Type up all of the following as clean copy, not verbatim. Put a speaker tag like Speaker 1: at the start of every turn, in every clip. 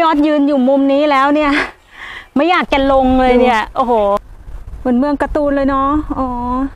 Speaker 1: พี่ออสยืนอยู่มุมนี้แล้วเนี่ยไม่อยากจะลงเลยเนี่ยโอ้โหเหมือนเมืองการ์ตูนเลยเนาะอ๋อ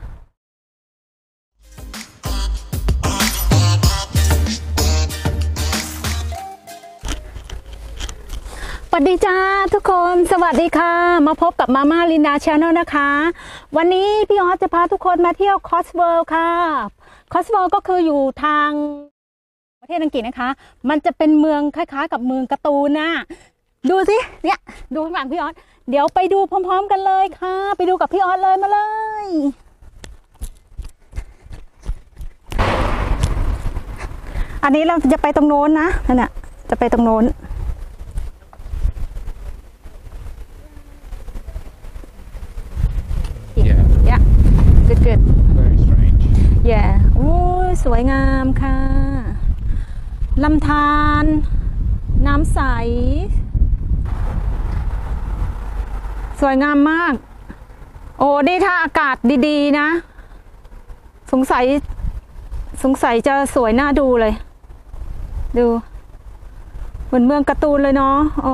Speaker 1: สวัสดีจ้าทุกคนสวัสดีค่ะมาพบกับมาม่าลินดาชาแนลนะคะวันนี้พี่ออสจะพาทุกคนมาเที่ยวคอสเวิลด์ค่ะคอสเวิลด์ก็คืออยู่ทางประเทศอังกฤษนะคะมันจะเป็นเมืองคล้ายๆกับเมืองการ์ตูนนะดูสิเนี่ยดูข้างหลังพี่ออสเดี๋ยวไปดูพร้อมๆกันเลยค่ะไปดูกับพี่ออสเลยมาเลยอันนี้เราจะไปตรงโน้นนะนั่นน่ะจะไปตรงโน้นYeah, good, good.
Speaker 2: Very strange.
Speaker 1: Yeah, โอ้สวยงามค่ะลำธารน้ำใสสวยงามมากโอ้นี่ถ้าอากาศดีๆนะสงสัยจะสวยน่าดูเลยดูเหมือนเมืองการ์ตูนเลยเนาะอ๋อ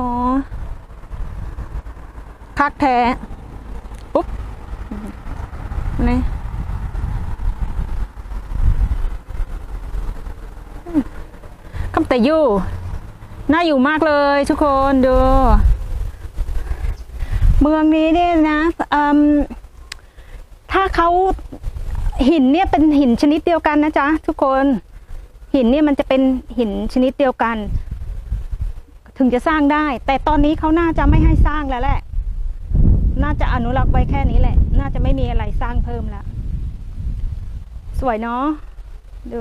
Speaker 1: คักแท้ปุ๊บนี่คำแต่ยู่น่าอยู่มากเลยทุกคนดูเมืองนี้เนี่ยนะถ้าเขาหินเนี่ยเป็นหินชนิดเดียวกันนะจ๊ะทุกคนหินเนี่ยมันจะเป็นหินชนิดเดียวกันถึงจะสร้างได้แต่ตอนนี้เขาน่าจะไม่ให้สร้างแล้วแหละน่าจะอนุรักษ์ไว้แค่นี้แหละน่าจะไม่มีอะไรสร้างเพิ่มแล้วสวยเนาะดู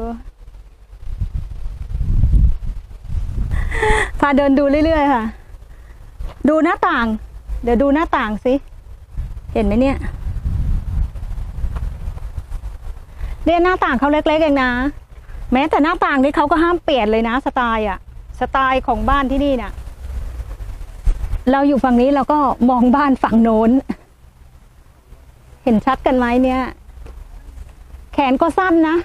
Speaker 1: พาเดินดูเรื่อยๆค่ะดูหน้าต่างเดี๋ยวดูหน้าต่างสิเห็นไหมเนี่ยหน้าต่างเขาเล็กๆเองนะแม้แต่หน้าต่างนี่เขาก็ห้ามเปลี่ยนเลยนะสไตล์ของบ้านที่นี่เนี่ยเราอยู่ฝั่งนี้เราก็มองบ้านฝั่งโน้นเห็นชัดกันไหมเนี่ยแขนก็สั้นนะ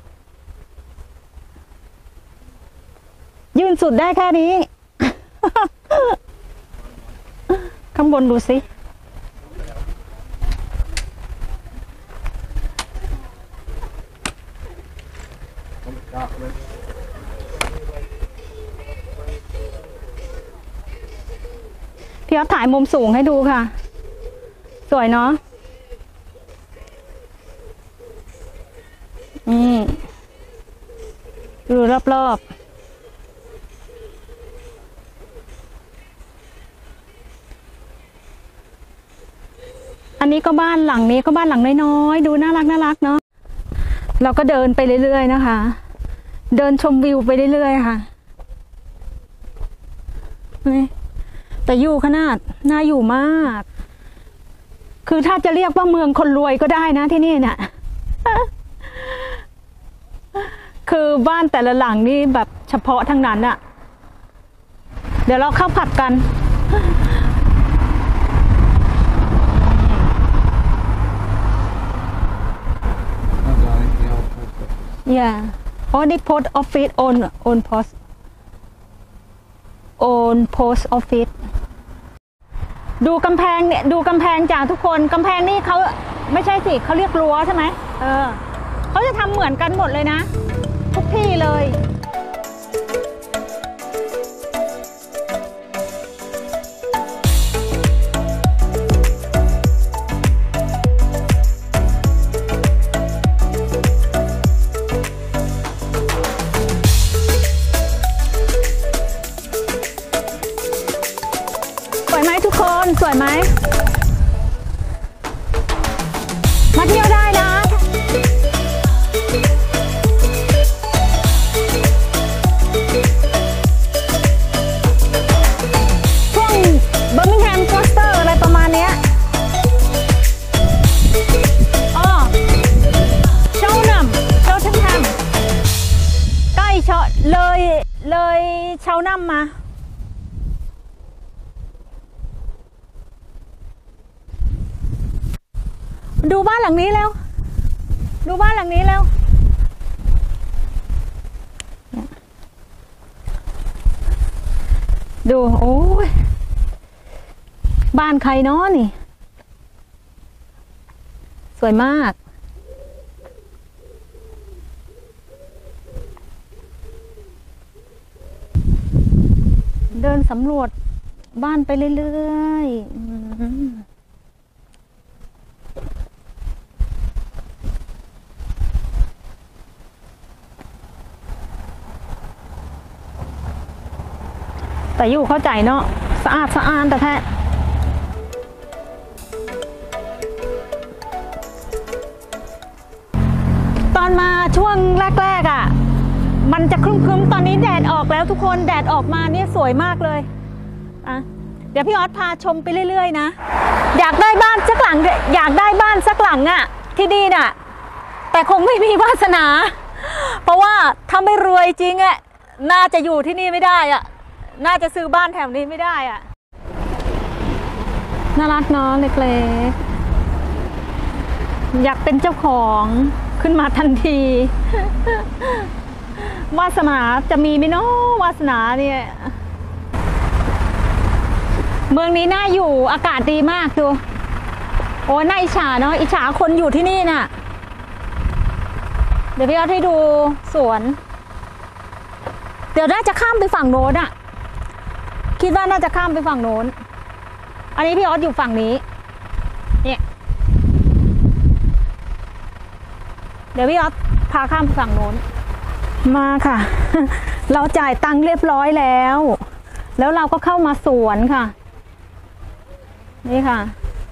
Speaker 1: ยืนสุดได้แค่นี้ ข้างบนดูสิพี่ออสถ่ายมุมสูงให้ดูค่ะสวยเนาะดูรอบๆอันนี้ก็บ้านหลังนี้ก็บ้านหลังน้อยๆดูน่ารักเนาะเราก็เดินไปเรื่อยๆนะคะเดินชมวิวไปเรื่อยๆค่ะนี่แต่อยู่ขนาดน่าอยู่มากคือถ้าจะเรียกว่าเมืองคนรวยก็ได้นะที่นี่เนี่ย คือบ้านแต่ละหลังนี่แบบเฉพาะทั้งนั้นอะเดี๋ยวเราเข้าผัดกัน Yeah. Only post office own post office ดูกำแพงเนี่ยดูกำแพงจ้าทุกคนกำแพงนี่เขาไม่ใช่สิเขาเรียกรั้วใช่ไหมเขาจะทำเหมือนกันหมดเลยนะทุกที่เลยสวยไหมมาเที่ยวได้นะช่วงเบอร์มิงแฮมคลัสเตอร์อะไรประมาณเนี้ยอ๋อเชลทันแฮมใกล้เลยเชลนัมมาดูบ้านหลังนี้แล้วดูบ้านหลังนี้แล้วดูโอ้ยบ้านใครเนาะนี่สวยมากเดินสำรวจบ้านไปเรื่อยๆแต่อยู่เข้าใจเนาะสะอาดสะอ้านแต่แท้ตอนมาช่วงแรกๆอ่ะมันจะครึ้มๆตอนนี้แดดออกแล้วทุกคนแดดออกมาเนี่ยสวยมากเลยอ่ะเดี๋ยวพี่ออสพาชมไปเรื่อยๆนะอยากได้บ้านสักหลังอยากได้บ้านสักหลังอ่ะที่ดีน่ะแต่คงไม่มีวาสนาเพราะว่าถ้าไม่รวยจริงอ่ะน่าจะอยู่ที่นี่ไม่ได้อ่ะน่าจะซื้อบ้านแถวนี้ไม่ได้อ่ะน่ารักเนาะเล็กๆอยากเป็นเจ้าของขึ้นมาทันทีวาสนาจะมีไหมเนาะวาสนาเนี่ยเมืองนี้น่าอยู่อากาศดีมากดูโอ้น่าอิจฉาเนาะอิจฉาคนอยู่ที่นี่น่ะเดี๋ยวพี่ออสให้ดูสวนเดี๋ยวน่าจะข้ามไปฝั่งโน้นอะคิดว่าน่าจะข้ามไปฝั่งโน้นอันนี้พี่ออสอยู่ฝั่งนี้เนี่ยเดี๋ยวพี่ออสพาข้ามไปฝั่งโน้นมาค่ะ เราจ่ายตังค์เรียบร้อยแล้วเราก็เข้ามาสวนค่ะนี่ค่ะ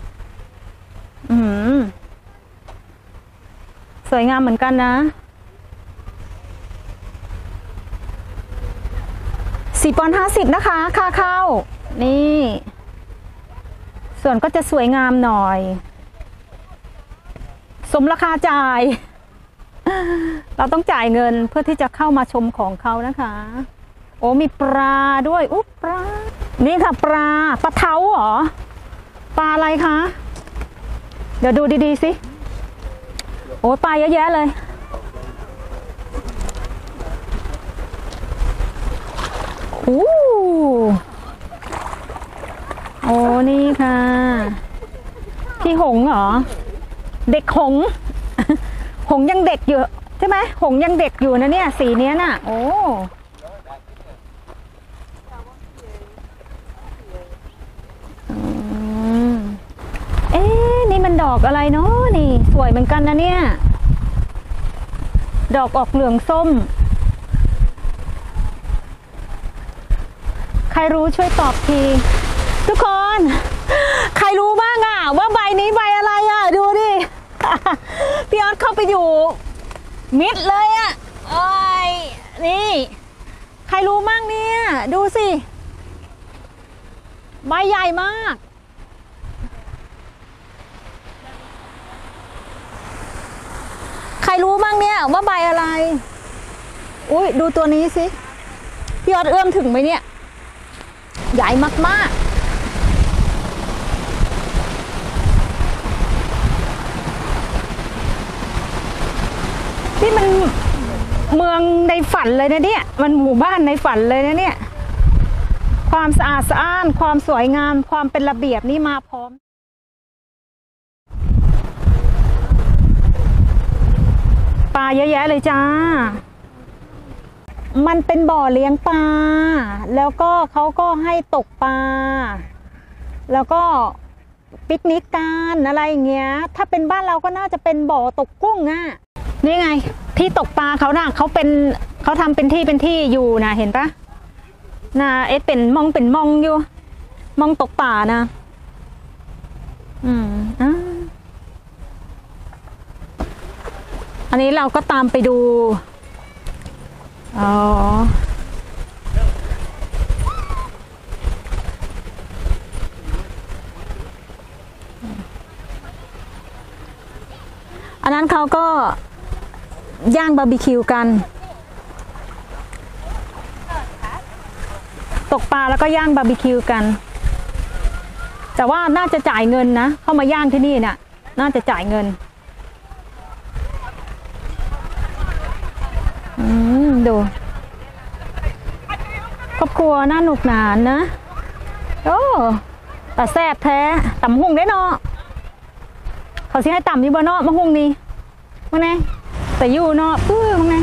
Speaker 1: สวยงามเหมือนกันนะ4.50 นะคะค่าเข้านี่ส่วนก็จะสวยงามหน่อยสมราคาจ่ายเราต้องจ่ายเงินเพื่อที่จะเข้ามาชมของเขานะคะโอ้มีปลาด้วยอุ๊บปลานี่ค่ะปลาเท้าเหรอปลาอะไรคะเดี๋ยวดูดีๆสิโอ้ปลาเยอะแยะเลยโอ้นี่ค่ะพี่หงเหรอเด็กหงหงยังเด็กอยู่ใช่ไหมหงยังเด็กอยู่นะเนี่ยสีเนี้ยน่ะโอ้นี่มันดอกอะไรเนาะนี่สวยเหมือนกันนะเนี่ยดอกออกเหลืองส้มใครรู้ช่วยตอบทีทุกคนใครรู้บ้างอะว่าใบนี้ใบอะไรอะดูดิพี่ออสเข้าไปอยู่มิดเลยอะโอ้ยนี่ใครรู้มั่งเนี่ยดูสิใบใหญ่มากใครรู้บ้างเนี่ยว่าใบอะไรอุ้ยดูตัวนี้สิพี่ออสเอื้อมถึงไหมเนี่ยใหญ่มากๆนี่มันเมืองในฝันเลยนะเนี่ยมันหมู่บ้านในฝันเลยนะเนี่ยความสะอาดสะอ้านความสวยงามความเป็นระเบียบนี่มาพร้อมปลาเยอะแยะเลยจ้ามันเป็นบ่อเลี้ยงปลาแล้วก็เขาก็ให้ตกปลาแล้วก็ปิกนิกกันอะไรอย่างเงี้ยถ้าเป็นบ้านเราก็น่าจะเป็นบ่อตกกุ้งอ่ะนี่ไงที่ตกปลาเขาน่ะเขาทำเป็นที่อยู่นะเห็นปะน่ะเป็นมองอยู่มองตกปลานะอันนี้เราก็ตามไปดูอ๋ออันนั้นเขาก็ย่างบาร์บีคิวกันตกปลาแล้วก็ย่างบาร์บีคิวกันแต่ว่าน่าจะจ่ายเงินนะเข้ามาย่างที่นี่น่ะน่าจะจ่ายเงินดูครอบครัวน่าหนุกหนานนะโอ้แต่แซ่บแท้ต่ำหุ่งได้เนาะเขาสิให้ต่ำอยู่บ่เนาะมะฮุงนี่มาไงแต่อยู่เนาะมาไง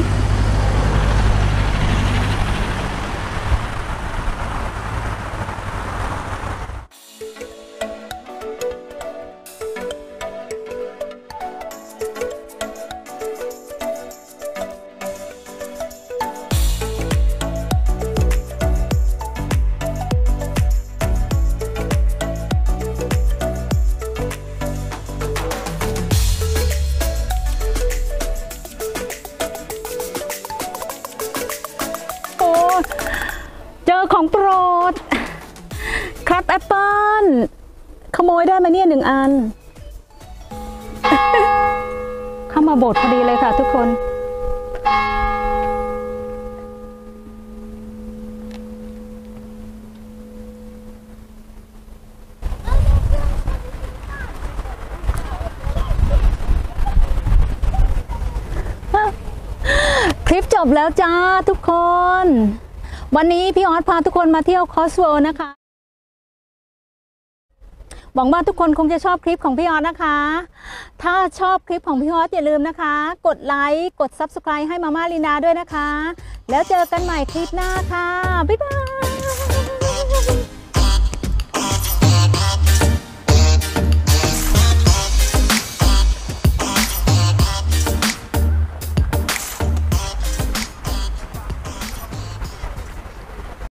Speaker 1: เจอของโปรดครับแอปเปิ้ลขโมยได้มาเนี่ย1 อัน เข้ามาบดพอดีเลยค่ะทุกคนคลิปจบแล้วจ้าทุกคนวันนี้พี่ออสพาทุกคนมาเที่ยวคอสเวิลด์นะคะหวังว่าทุกคนคงจะชอบคลิปของพี่ออสนะคะถ้าชอบคลิปของพี่ออสอย่าลืมนะคะกดไลค์กด Subscribe ให้มาม่าลีนาด้วยนะคะแล้วเจอกันใหม่คลิปหน้าค่ะบ๊ายบาย